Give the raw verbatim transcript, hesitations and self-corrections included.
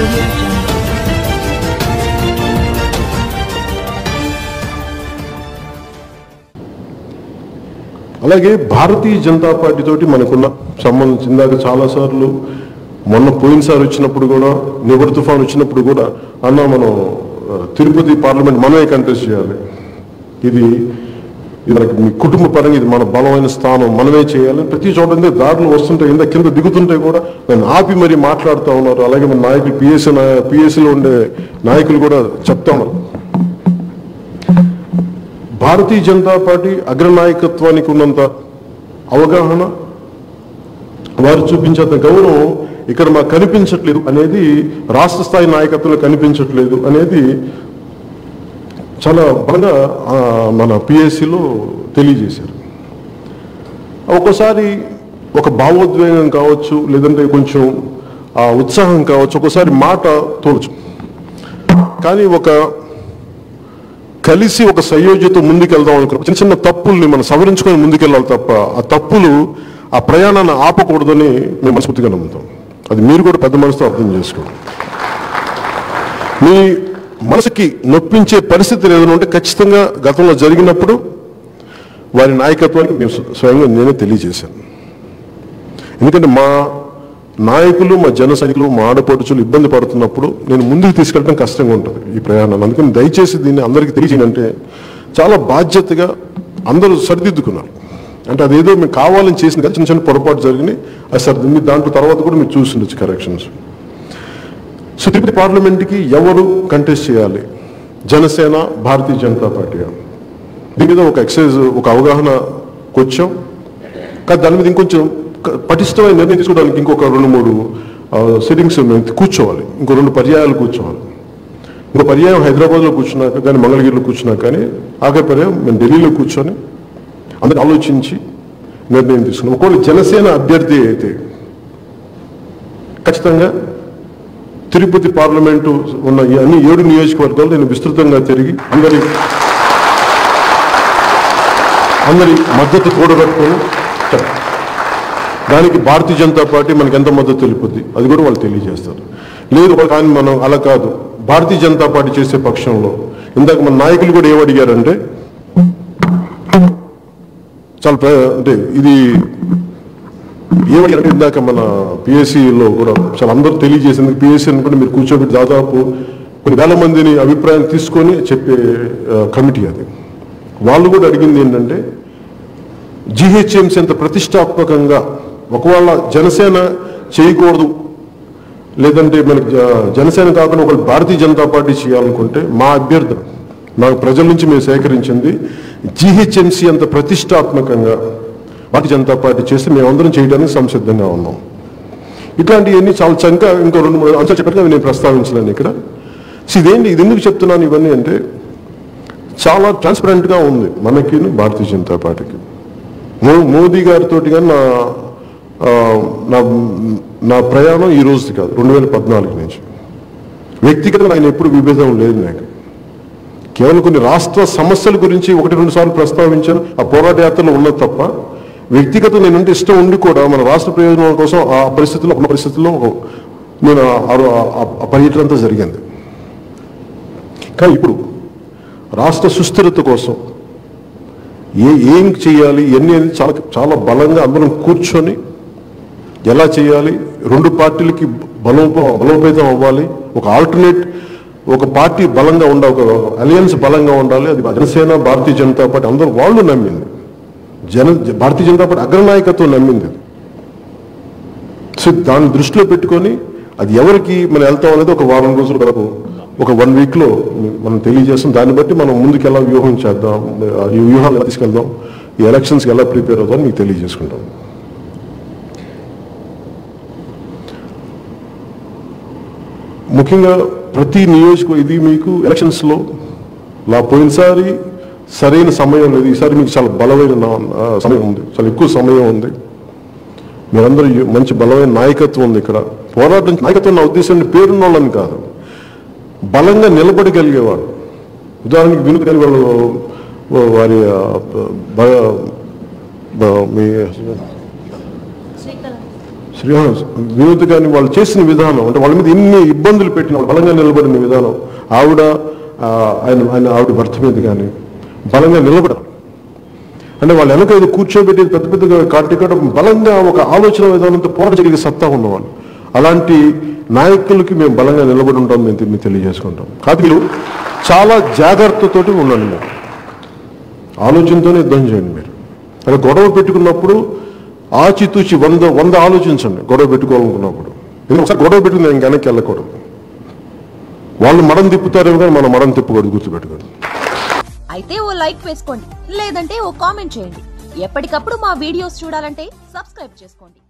audio jungle. అలాగే Bharatiya Janata party తోటి మనకున్న సంబంధం ఇందాక చాలాసార్లు మొన్న పోయినసారి వచ్చినప్పుడు కూడా నివర్ తుఫాన్ వచ్చినప్పుడు కూడా అన్న మనం తిరుపతి పార్లమెంట్ మనమే కంటెస్ట్ చేయాలి, ఇది ఇది మనకి మీ కుటుంబ పరంగా ఇది మన బలమైన స్థానం, మనమే చేయాలి. ప్రతి చోట దారులు వస్తుంటాయి, ఇంత కింద దిగుతుంటే కూడా నేను ఆపి మరీ మాట్లాడుతూ ఉన్నారు. అలాగే మన నాయకులు పిఎస్సీ పిఎస్సీలో ఉండే నాయకులు కూడా చెప్తా ఉన్నారు. భారతీయ జనతా పార్టీ అగ్రనాయకత్వానికి ఉన్నంత అవగాహన, వారు చూపించేంత గౌరవం ఇక్కడ మాకు కనిపించట్లేదు అనేది, రాష్ట్ర స్థాయి నాయకత్వంలో కనిపించట్లేదు అనేది చాలా బాగా మన పిఎస్సీలో తెలియజేశారు. ఒక్కోసారి ఒక భావోద్వేగం కావచ్చు, లేదంటే కొంచెం ఆ ఉత్సాహం కావచ్చు, ఒక్కోసారి మాట తోచు, కానీ ఒక కలిసి ఒక సంయోజ్యతో ముందుకెళ్దాం అనుకున్నాం. చిన్న చిన్న తప్పుల్ని మనం సవరించుకొని ముందుకెళ్ళాలి తప్ప ఆ తప్పులు ఆ ప్రయాణాన్ని ఆపకూడదని మేము మనస్ఫూర్తిగా నమ్ముతాం. అది మీరు కూడా పెద్ద మనసుతో అర్థం చేసుకోండి. మీ మనసుకి నొప్పించే పరిస్థితులు ఏదైనా ఉంటే ఖచ్చితంగా గతంలో జరిగినప్పుడు వారి నాయకత్వానికి మేము స్వయంగా నేనే తెలియజేశాను. ఎందుకంటే మా నాయకులు, మా జన సైనికులు, మా ఆడపడుచులు ఇబ్బంది పడుతున్నప్పుడు నేను ముందుకు తీసుకెళ్ళడం కష్టంగా ఉంటుంది ఈ ప్రయాణాలు. అందుకని దయచేసి దీన్ని అందరికీ తెలియజేయంటే చాలా బాధ్యతగా అందరూ సరిదిద్దుకున్నారు. అంటే అదేదో మేము కావాలని చేసిన కదా, చిన్న చిన్న పొరపాటు జరిగినాయి, అది సరిదిద్ది దాంట్లో తర్వాత కూడా మీరు చూసిండొచ్చు కరెక్షన్స్. సో తిరుపతి పార్లమెంట్కి ఎవరు కంటెస్ట్ చేయాలి, జనసేన, భారతీయ జనతా పార్టీ, దీని మీద ఒక ఎక్సైజ్ ఒక అవగాహనకు వచ్చాం. కానీ దాని మీద ఇంకొంచెం పటిష్టమైన నిర్ణయం తీసుకోవడానికి ఇంకొక రెండు మూడు సిట్టింగ్స్ మేము కూర్చోవాలి, ఇంకో రెండు పర్యాయాలు కూర్చోవాలి. ఇంకో పర్యాయం హైదరాబాద్లో కూర్చున్నాక కానీ, మంగళగిరిలో కూర్చున్నాక కానీ, ఆఖరి పర్యాయం మేము ఢిల్లీలో కూర్చొని అందరినీ ఆలోచించి నిర్ణయం తీసుకున్నాం. ఒకవేళ జనసేన అభ్యర్థి అయితే ఖచ్చితంగా తిరుపతి పార్లమెంటు ఉన్న ఈ అన్ని ఏడు నియోజకవర్గాలు నేను విస్తృతంగా తిరిగి అందరి అందరి మద్దతు కూడగట్టుకొని చెప్తాను. దానికి భారతీయ జనతా పార్టీ మనకి ఎంత మద్దతు తెలుపుద్ది అది కూడా వాళ్ళు తెలియజేస్తారు. లేదు కానీ మనం అలా కాదు, భారతీయ జనతా పార్టీ చేసే పక్షంలో ఇందాక మన నాయకులు కూడా ఏమడిగారంటే, చాలా అంటే ఇది ఏమడిగారంటే ఇందాక మన పిఎస్సీలో కూడా చాలా అందరూ తెలియజేసింది. పిఎస్సీ అనుకుంటే మీరు కూర్చోబెట్టి దాదాపు కొన్ని వేల మందిని అభిప్రాయం తీసుకొని చెప్పే కమిటీ అది. వాళ్ళు కూడా అడిగింది ఏంటంటే, జిహెచ్ఎంసీ అంత ప్రతిష్టాత్మకంగా ఒకవేళ జనసేన చేయకూడదు, లేదంటే మనకి జనసేన కాకుండా ఒకవేళ భారతీయ జనతా పార్టీ చేయాలనుకుంటే మా అభ్యర్థన, నాకు ప్రజల నుంచి మేము సేకరించింది జిహెచ్ఎంసీ అంత ప్రతిష్టాత్మకంగా భారతీయ జనతా పార్టీ చేస్తే మేమందరం చేయడానికి సంసిద్ధంగా ఉన్నాం. ఇట్లాంటివన్నీ చాలా చంక ఇంకో రెండు మూడు అంశాలు చెప్పినట్టుగా నేను ప్రస్తావించలేను ఇక్కడ. సో ఇదేంటి, ఇది ఎందుకు చెప్తున్నాను ఇవన్నీ అంటే, చాలా ట్రాన్స్పరెంట్గా ఉంది మనకి భారతీయ జనతా పార్టీకి. మోదీ గారితో కానీ నా నా నా ప్రయాణం ఈ రోజుది కాదు, రెండు వేల పద్నాలుగు నుంచి వ్యక్తిగతంగా ఆయన ఎప్పుడు విభేదం లేదు నాకు. కేవలం కొన్ని రాష్ట్ర సమస్యల గురించి ఒకటి రెండు సార్లు ప్రస్తావించాను, ఆ పోరాట యాత్రలో ఉన్నది తప్ప వ్యక్తిగత నేనంటే ఇష్టం ఉండి కూడా మన రాష్ట్ర ప్రయోజనాల కోసం ఆ పరిస్థితుల్లో ఉన్న పరిస్థితుల్లో నేను ఆ పర్యటన అంతా జరిగింది. కానీ ఇప్పుడు రాష్ట్ర సుస్థిరత కోసం ఏ ఏం చేయాలి ఇవన్నీ అనేది చాలా చాలా బలంగా అందరం కూర్చొని ఎలా చేయాలి, రెండు పార్టీలకి బలోప బలోపేతం అవ్వాలి, ఒక ఆల్టర్నేట్ ఒక పార్టీ బలంగా ఉండాలి, ఒక అలయన్స్ బలంగా ఉండాలి. అది జనసేన, భారతీయ జనతా పార్టీ అందరూ వాళ్ళు నమ్మింది, జన భారతీయ జనతా పార్టీ అగ్రనాయకత్వం నమ్మింది. సో దాన్ని దృష్టిలో పెట్టుకొని అది ఎవరికి మనం వెళ్తాం అనేది ఒక వారం రోజుల వరకు ఒక వన్ వీక్లో మనం తెలియజేస్తాం. దాన్ని బట్టి మనం ముందుకు ఎలా వ్యూహం చేద్దాం, ఈ వ్యూహాలు ఎలా తీసుకెళ్దాం, ఈ ఎలక్షన్స్కి ఎలా ప్రిపేర్ అవుతాం మీకు తెలియజేసుకుంటాం. ముఖ్యంగా ప్రతి నియోజక ఇది మీకు ఎలక్షన్స్లో లా పోయినసారి సరైన సమయం లేదు, ఈసారి మీకు చాలా బలమైన సమయం ఉంది, చాలా ఎక్కువ సమయం ఉంది. మీరందరూ మంచి బలమైన నాయకత్వం ఉంది ఇక్కడ. పోరాటం నాయకత్వం నా ఉద్దేశం పేరున్న వాళ్ళని కాదు, బలంగా నిలబడగలిగేవాడు. ఉదాహరణకి వినోద్ గారి వాళ్ళు వారి మీ శ్రీనివాస్ వినోద్ కానీ వాళ్ళు చేసిన విధానం, అంటే వాళ్ళ మీద ఎన్ని ఇబ్బందులు పెట్టిన బలంగా నిలబడిన విధానం, ఆవిడ ఆయన ఆయన ఆవిడ భర్త మీద కానీ బలంగా నిలబడరు. అంటే వాళ్ళు వెనక ఏదో కూర్చోబెట్టి పెద్ద పెద్దగా కాటికట బలంగా ఒక ఆలోచన విధానంతో పోరాడగలిగే సత్తా ఉన్నవాళ్ళు. అలాంటి నాయకులకి మేము బలంగా నిలబడి ఉంటాం, మేము మేము తెలియజేసుకుంటాం. కాదు చాలా జాగ్రత్తతోటి ఉండండి, మీరు ఆలోచనతోనే యుద్ధం చేయండి. మీరు అలా గొడవ పెట్టుకున్నప్పుడు ఆచితూచి వంద వంద ఆలోచించండి గొడవ పెట్టుకోవాలనుకున్నప్పుడు. ఎందుకంటే ఒకసారి గొడవ పెట్టుకుని నేను వెనక్కి వెళ్ళకూడదు. వాళ్ళు మడం తిప్పుతారేమో కానీ మనం మడం తిప్పకూడదు, గుర్తుపెట్టుకోండి. అయితే ఓ లైక్ వేసుకోండి, లేదంటే ఓ కామెంట్ చేయండి. ఎప్పటికప్పుడు మా వీడియోస్ చూడాలంటే సబ్స్క్రైబ్ చేసుకోండి.